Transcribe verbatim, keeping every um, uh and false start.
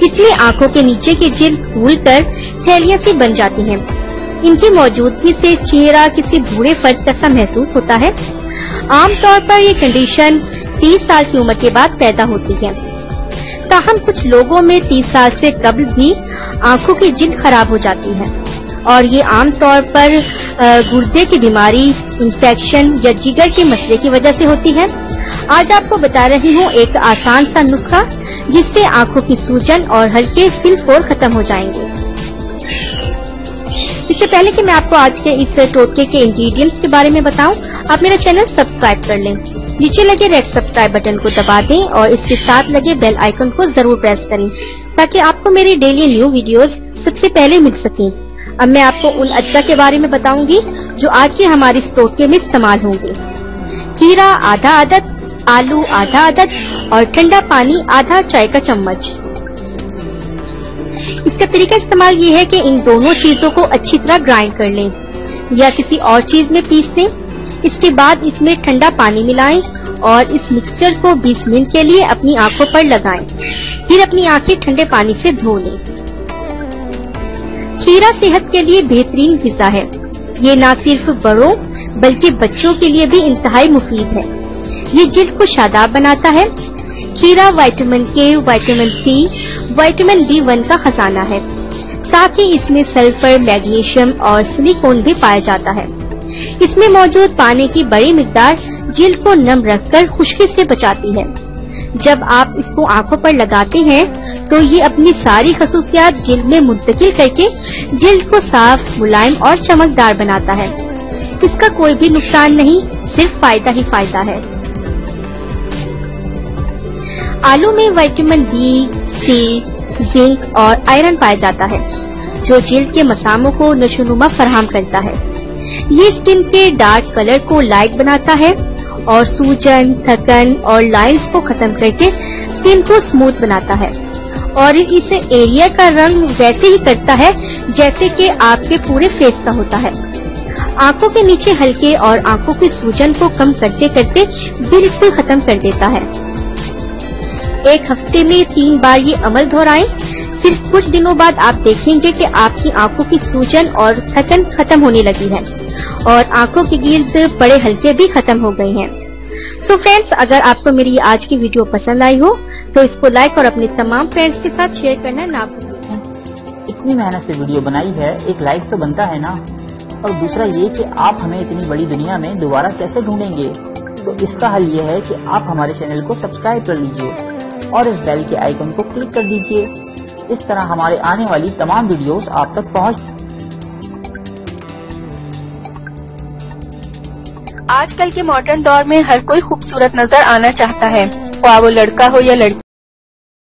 इसमें आंखों के नीचे की जिल्द फूल कर थैलियां सी बन जाती हैं। इनकी मौजूदगी से चेहरा किसी बूढ़े फर्द का सा महसूस होता है। आमतौर पर ये कंडीशन तीस साल की उम्र के बाद पैदा होती है। ताहम कुछ लोगों में तीस साल से कबल भी आंखों की जिल्द खराब हो जाती है और ये आमतौर पर गुर्दे की बीमारी, इंफेक्शन या जिगर के मसले की वजह से होती है। आज आपको बता रही हूँ एक आसान सा नुस्खा जिससे आंखों की सूजन और हल्के फिल फोड़ खत्म हो जाएंगे। इससे पहले कि मैं आपको आज के इस टोटके के इंग्रेडिएंट्स के बारे में बताऊं, आप मेरा चैनल सब्सक्राइब कर लें। नीचे लगे रेड सब्सक्राइब बटन को दबा दें और इसके साथ लगे बेल आइकन को जरूर प्रेस करें ताकि आपको मेरी डेली न्यू वीडियोस सबसे पहले मिल सकें। अब मैं आपको उन अज्जा के बारे में बताऊंगी जो आज के हमारे इस टोटके में इस्तेमाल होंगे। खीरा आधा अदद, आलू आधा अदद और ठंडा पानी आधा चाय का चम्मच। इसका तरीका इस्तेमाल ये है कि इन दोनों चीजों को अच्छी तरह ग्राइंड कर लें या किसी और चीज में पीस दें। इसके बाद इसमें ठंडा पानी मिलाएं और इस मिक्सचर को बीस मिनट के लिए अपनी आंखों पर लगाएं। फिर अपनी आंखें ठंडे पानी से धो लें। खीरा सेहत के लिए बेहतरीन ग़िज़ा है। ये न सिर्फ बड़ों बल्कि बच्चों के लिए भी इंतहाई मुफीद है। ये जिल्द को शादाब बनाता है। खीरा vitamin K, vitamin C, vitamin B one का खजाना है। साथ ही इसमें सल्फर, मैग्नीशियम और सिलिकॉन भी पाया जाता है। इसमें मौजूद पानी की बड़ी मिकदार जिल्द को नम रखकर खुश्की से बचाती है। जब आप इसको आंखों पर लगाते हैं तो ये अपनी सारी खसूसियात जिल्द में मुंतकिल करके जिल्द को साफ, मुलायम और चमकदार बनाता है। इसका कोई भी नुकसान नहीं, सिर्फ फायदा ही फायदा है। आलू में विटामिन बी, सी, जिंक और आयरन पाया जाता है जो जिल्द के मसामों को नशोनुमा फराहम करता है। ये स्किन के डार्क कलर को लाइट बनाता है और सूजन, थकन और लाइंस को खत्म करके स्किन को स्मूथ बनाता है और इस एरिया का रंग वैसे ही करता है जैसे कि आपके पूरे फेस का होता है। आंखों के नीचे हल्के और आंखों की सूजन को कम करते करते बिल्कुल खत्म कर देता है। एक हफ्ते में तीन बार ये अमल दोहराएं। सिर्फ कुछ दिनों बाद आप देखेंगे कि आपकी आंखों की सूजन और थकन खत्म होने लगी है और आंखों की गिल्द बड़े हल्के भी खत्म हो गई हैं। सो फ्रेंड्स, अगर आपको मेरी आज की वीडियो पसंद आई हो तो इसको लाइक और अपने तमाम फ्रेंड्स के साथ शेयर करना ना भूलें। इतनी मेहनत से वीडियो बनाई है, एक लाइक तो बनता है ना। और दूसरा ये कि आप हमें इतनी बड़ी दुनिया में दोबारा कैसे ढूंढेंगे, तो इसका हल ये है कि आप हमारे चैनल को सब्सक्राइब कर लीजिए और इस बेल के आइकन को क्लिक कर दीजिए। इस तरह हमारे आने वाली तमाम वीडियोस आप तक पहुंच। आजकल के मॉडर्न दौर में हर कोई खूबसूरत नजर आना चाहता है, ख्वाह वो लड़का हो या लड़की।